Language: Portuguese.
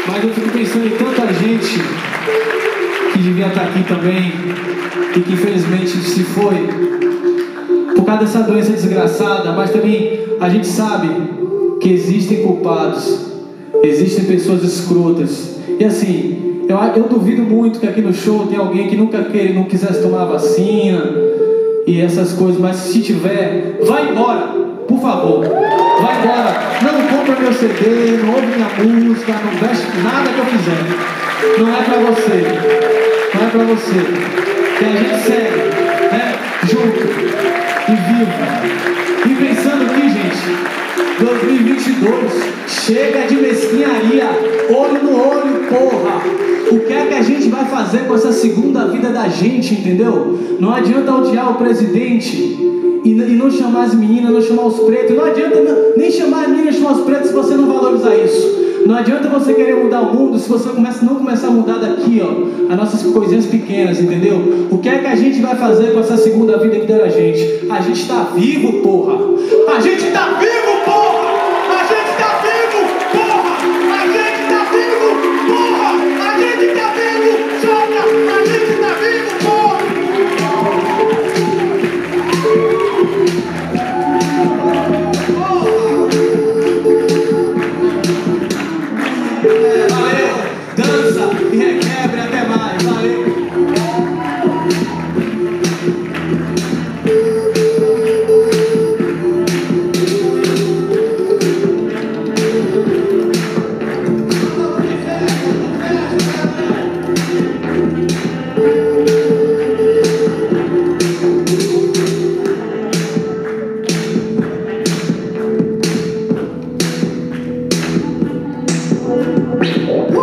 Mas eu fico pensando em tanta gente que devia estar aqui também e que infelizmente se foi por causa dessa doença desgraçada, mas também a gente sabe que existem culpados, existem pessoas escrotas. E assim, eu duvido muito que aqui no show tem alguém que nunca não quisesse tomar vacina e essas coisas, mas se tiver, vai embora, por favor, vai embora. Não compra meu CD, não ouve minha música, não veste nada que eu fizer. Não é pra você, não é pra você. Que a gente segue, né, junto e vivo. E pensando aqui, gente, 2022, chega de mesquinharia, olho no olho, porra. O que é que a gente vai fazer com essa segunda vida da gente, entendeu? Não adianta odiar o presidente e não chamar as meninas, não chamar os pretos. Não adianta nem chamar as meninas, chamar os pretos se você não valorizar isso. Não adianta você querer mudar o mundo se você não começar a mudar daqui, ó, as nossas coisinhas pequenas, entendeu? O que é que a gente vai fazer com essa segunda vida que deram a gente? A gente tá vivo, porra! A gente tá vivo, porra! A gente tá vivo, porra! A gente tá vivo, porra! A gente tá vivo, joga! A gente tá vivo, porra! Valeu! Dança e requebre, até mais! Valeu! Woo!